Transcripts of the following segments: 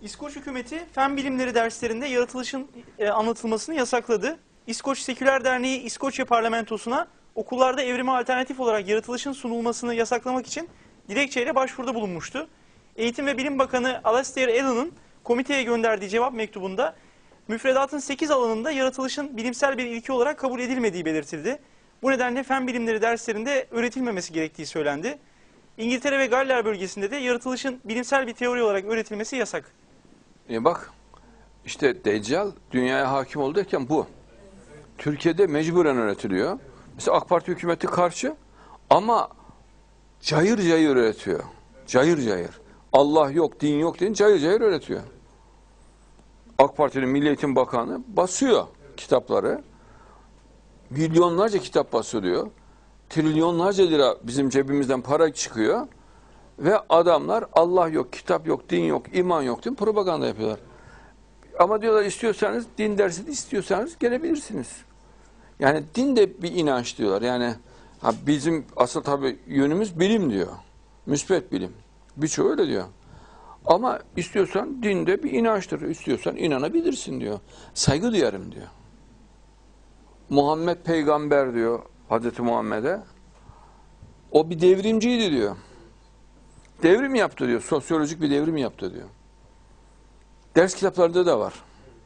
İskoç hükümeti fen bilimleri derslerinde yaratılışın anlatılmasını yasakladı. İskoç Seküler Derneği İskoçya Parlamentosu'na okullarda evrime alternatif olarak yaratılışın sunulmasını yasaklamak için dilekçeyle başvuruda bulunmuştu. Eğitim ve Bilim Bakanı Alastair Allen'ın komiteye gönderdiği cevap mektubunda müfredatın 8 alanında yaratılışın bilimsel bir ilke olarak kabul edilmediği belirtildi. Bu nedenle fen bilimleri derslerinde öğretilmemesi gerektiği söylendi. İngiltere ve Galler bölgesinde de yaratılışın bilimsel bir teori olarak öğretilmesi yasak. Bak işte Deccal dünyaya hakim oldu derken bu. Türkiye'de mecburen öğretiliyor. Mesela AK Parti hükümeti karşı ama cayır cayır öğretiyor. Cayır cayır. Allah yok, din yok diye cayır cayır öğretiyor. AK Parti'nin Milli Eğitim Bakanı basıyor kitapları. Milyonlarca kitap basılıyor. Trilyonlarca lira bizim cebimizden para çıkıyor. Ve adamlar Allah yok, kitap yok, din yok, iman yok diye propaganda yapıyorlar. Ama diyorlar istiyorsanız, din dersini istiyorsanız gelebilirsiniz. Yani din de bir inanç diyorlar. Yani bizim asıl tabii yönümüz bilim diyor. Müsbet bilim. Birçoğu öyle diyor. Ama istiyorsan din de bir inançtır. İstiyorsan inanabilirsin diyor. Saygı duyarım diyor. Muhammed peygamber diyor Hazreti Muhammed'e. O bir devrimciydi diyor. Devrim yaptı diyor. Sosyolojik bir devrim yaptı diyor. Ders kitaplarında da var.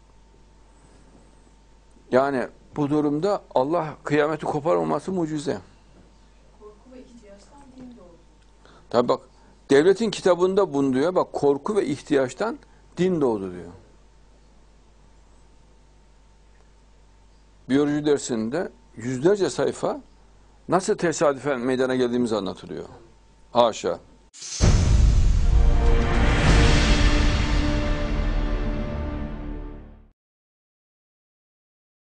Yani bu durumda Allah kıyameti koparmaması mucize. Korku ve ihtiyaçtan din doğdu. Tabi bak devletin kitabında bunu diyor. Bak korku ve ihtiyaçtan din doğdu diyor. Biyoloji dersinde yüzlerce sayfa nasıl tesadüfen meydana geldiğimiz anlatılıyor. Haşa.